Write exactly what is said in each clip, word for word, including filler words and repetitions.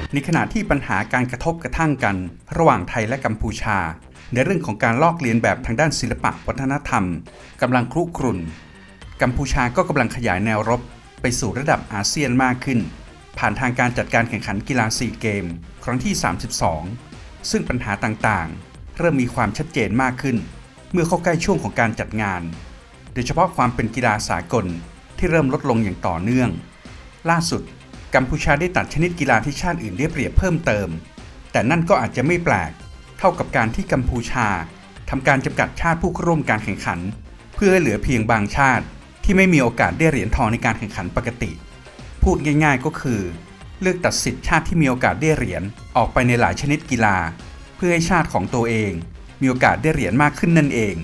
ในขณะที่ปัญหาการกระทบกระทั่งกันระหว่างไทยและกัมพูชาในเรื่องของการลอกเลียนแบบทางด้านศิลปะวัฒนธรรมกำลังครุกรุ่นกัมพูชาก็กำลังขยายแนวรบไปสู่ระดับอาเซียนมากขึ้นผ่านทางการจัดการแข่งขันกีฬาซีเกมครั้งที่สามสิบสองซึ่งปัญหาต่างๆเริ่มมีความชัดเจนมากขึ้นเมื่อเข้าใกล้ช่วงของการจัดงานโดยเฉพาะความเป็นกีฬาสากลที่เริ่มลดลงอย่างต่อเนื่องล่าสุดกัมพูชาได้ตัดชนิดกีฬาที่ชาติอื่นได้เปรียบเพิ่มเติมแต่นั่นก็อาจจะไม่แปลกเท่ากับการที่กัมพูชาทำการจำกัดชาติผู้เข้าร่วมการแข่งขันเพื่อให้เหลือเพียงบางชาติที่ไม่มีโอกาสได้เหรียญทองในการแข่งขันปกติพูดง่ายๆก็คือเลือกตัดสิทธิ์ชาติที่มีโอกาสได้เหรียญออกไปในหลายชนิดกีฬาเพื่อให้ชาติของตัวเองมีโอกาสได้เหรียญมากขึ้นนั่นเอง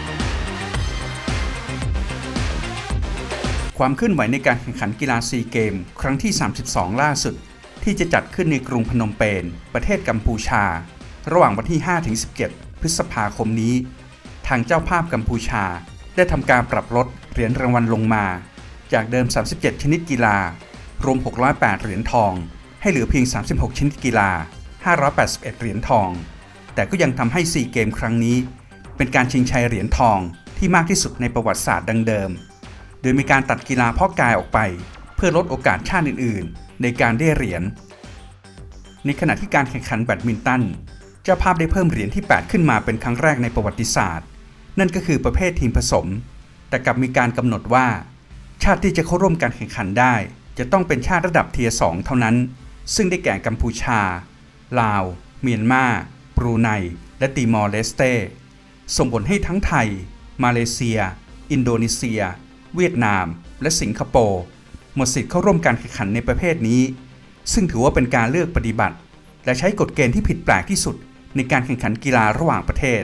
ความเคลื่อนไหวในการแข่งขันกีฬาซีเกมครั้งที่สามสิบสองล่าสุดที่จะจัดขึ้นในกรุงพนมเปญประเทศกัมพูชาระหว่างวันที่ ห้าถึงสิบเจ็ด พฤษภาคมนี้ทางเจ้าภาพกัมพูชาได้ทำการปรับลดเหรียญรางวัลลงมาจากเดิมสามสิบเจ็ดชนิดกีฬารวมหกร้อยแปดเหรียญทองให้เหลือเพียงสามสิบหกชนิดกีฬาห้าร้อยแปดสิบเอ็ดเหรียญทองแต่ก็ยังทำให้ซีเกมครั้งนี้เป็นการชิงชัยเหรียญทองที่มากที่สุดในประวัติศาสตร์ดังเดิมโดยมีการตัดกีฬาเพาะกายออกไปเพื่อลดโอกาสชาติอื่นๆในการได้เหรียญในขณะที่การแข่งขันแบดมินตันเจ้าภาพได้เพิ่มเหรียญที่แปดขึ้นมาเป็นครั้งแรกในประวัติศาสตร์นั่นก็คือประเภททีมผสมแต่กลับมีการกำหนดว่าชาติที่จะเข้าร่วมการแข่งขันได้จะต้องเป็นชาติระดับเทียร์สองเท่านั้นซึ่งได้แก่กัมพูชาลาวเมียนมาบรูไนและติมอร์เลสเตส่งผลให้ทั้งไทยมาเลเซียอินโดนีเซียเวียดนามและสิงคโปร์หมดสิทธิ์เข้าร่วมการแข่งขันในประเภทนี้ซึ่งถือว่าเป็นการเลือกปฏิบัติและใช้กฎเกณฑ์ที่ผิดแปลกที่สุดในการแข่งขันกีฬาระหว่างประเทศ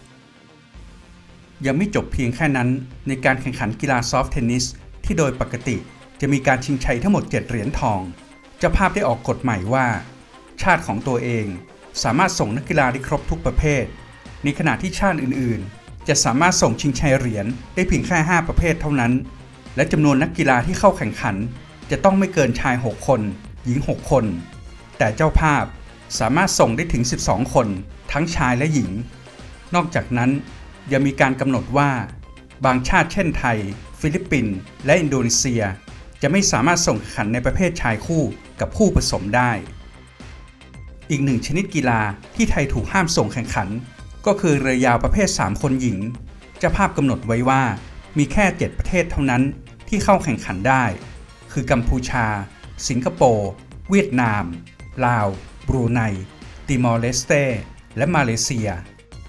ยังไม่จบเพียงแค่นั้นในการแข่งขันกีฬาซอฟต์เทนนิสที่โดยปกติจะมีการชิงชัยทั้งหมดเจ็ดเหรียญทองเจ้าภาพได้ออกกฎใหม่ว่าชาติของตัวเองสามารถส่งนักกีฬาได้ครบทุกประเภทในขณะที่ชาติอื่นๆจะสามารถส่งชิงชัยเหรียญได้เพียงแค่ห้าประเภทเท่านั้นและจำนวนนักกีฬาที่เข้าแข่งขันจะต้องไม่เกินชายหกคนหญิงหกคนแต่เจ้าภาพสามารถส่งได้ถึงสิบสองคนทั้งชายและหญิงนอกจากนั้นยังมีการกำหนดว่าบางชาติเช่นไทยฟิลิปปินส์และอินโดนีเซียจะไม่สามารถส่งแข่งขันในประเภทชายคู่กับคู่ผสมได้อีกหนึ่งชนิดกีฬาที่ไทยถูกห้ามส่งแข่งขันก็คือเรือยาวประเภทสามคนหญิงเจ้าภาพกำหนดไว้ว่ามีแค่เจ็ดประเทศเท่านั้นที่เข้าแข่งขันได้คือกัมพูชาสิงคโปร์เวียดนามลาวบรูไนติมอร์เลสเตและมาเลเซีย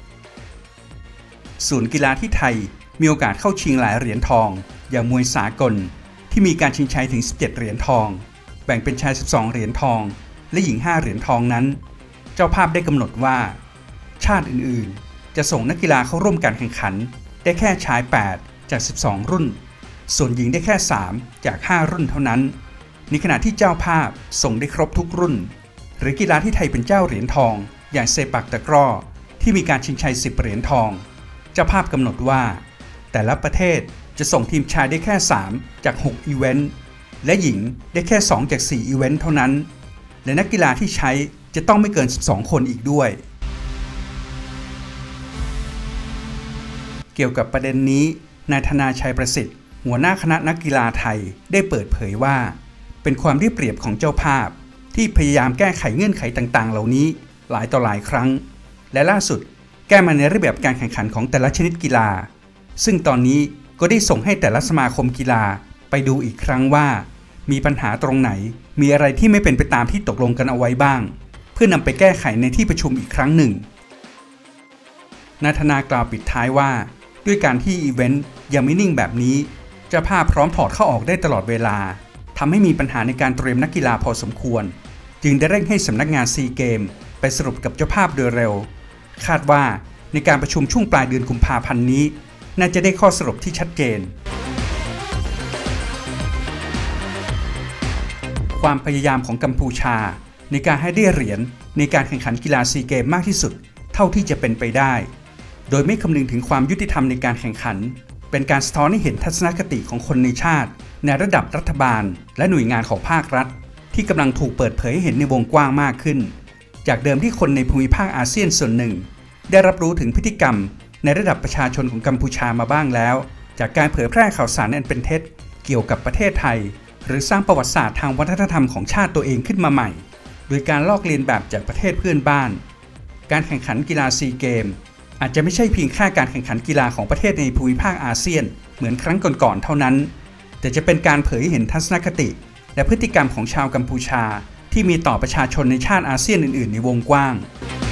ศูนย์กีฬาที่ไทยมีโอกาสเข้าชิงหลายเหรียญทองอย่างมวยสากลที่มีการชิงชัยถึงสิบเจ็ดเหรียญทองแบ่งเป็นชายสิบสองเหรียญทองและหญิงห้าเหรียญทองนั้นเจ้าภาพได้กำหนดว่าชาติอื่นๆจะส่งนักกีฬาเข้าร่วมการแข่งขันได้แค่ชายแปดจากสิบสองรุ่นส่วนหญิงได้แค่สามจากห้ารุ่นเท่านั้นในขณะที่เจ้าภาพส่งได้ครบทุกรุ่นหรือกีฬาที่ไทยเป็นเจ้าเหรียญทองอย่างเซปักตะกร้อที่มีการชิงชัยสิบเหรียญทองเจ้าภาพกำหนดว่าแต่ละประเทศจะส่งทีมชายได้แค่สามจากหกอีเวนต์และหญิงได้แค่สองจากสี่อีเวนต์เท่านั้นและนักกีฬาที่ใช้จะต้องไม่เกินสิบสองคนอีกด้วยเกี่ยวกับประเด็นนี้นายธนาชัยประสิทธิ์หัวหน้าคณะนักกีฬาไทยได้เปิดเผยว่าเป็นความได้เปรียบของเจ้าภาพที่พยายามแก้ไขเงื่อนไขต่างๆเหล่านี้หลายต่อหลายครั้งและล่าสุดแก้มาในรูปแบบการแข่งขันของแต่ละชนิดกีฬาซึ่งตอนนี้ก็ได้ส่งให้แต่ละสมาคมกีฬาไปดูอีกครั้งว่ามีปัญหาตรงไหนมีอะไรที่ไม่เป็นไปตามที่ตกลงกันเอาไว้บ้างเพื่อนำไปแก้ไขในที่ประชุมอีกครั้งหนึ่งนายธนากล่าวปิดท้ายว่าด้วยการที่อีเวนต์ยังไม่นิ่งแบบนี้เจ้าภาพพร้อมถอดเข้าออกได้ตลอดเวลาทำให้มีปัญหาในการเตรียมนักกีฬาพอสมควรจึงได้เร่งให้สำนักงานซีเกมไปสรุปกับเจ้าภาพโดยเร็วคาดว่าในการประชุมช่วงปลายเดือนกุมภาพันธ์นี้น่าจะได้ข้อสรุปที่ชัดเจนความพยายามของกัมพูชาในการให้ได้เหรียญในการแข่งขันกีฬาซีเกมมากที่สุดเท่าที่จะเป็นไปได้โดยไม่คำนึงถึงความยุติธรรมในการแข่งขันเป็นการสะท้อนให้เห็นทัศนคติของคนในชาติในระดับรัฐบาลและหน่วยงานของภาครัฐทที่กำลังถูกเปิดเผยให้เห็นในวงกว้างมากขึ้นจากเดิมที่คนในภูมิภาคอาเซียนส่วนหนึ่งได้รับรู้ถึงพฤติกรรมในระดับประชาชนของกัมพูชามาบ้างแล้วจากการเผยแพร่ข่าวสารอันเป็นเท็จเกี่ยวกับประเทศไทยหรือสร้างประวัติศาสตร์ทางวัฒนธรรมของชาติตัวเองขึ้นมาใหม่โดยการลอกเลียนแบบจากประเทศเพื่อนบ้านการแข่งขันกีฬาซีเกมอาจจะไม่ใช่เพียงแค่การแข่งขันกีฬาของประเทศในภูมิภาคอาเซียนเหมือนครั้งก่อนๆเท่านั้นแต่จะเป็นการเผยให้เห็นทัศนคติและพฤติกรรมของชาวกัมพูชาที่มีต่อประชาชนในชาติอาเซียนอื่นๆในวงกว้าง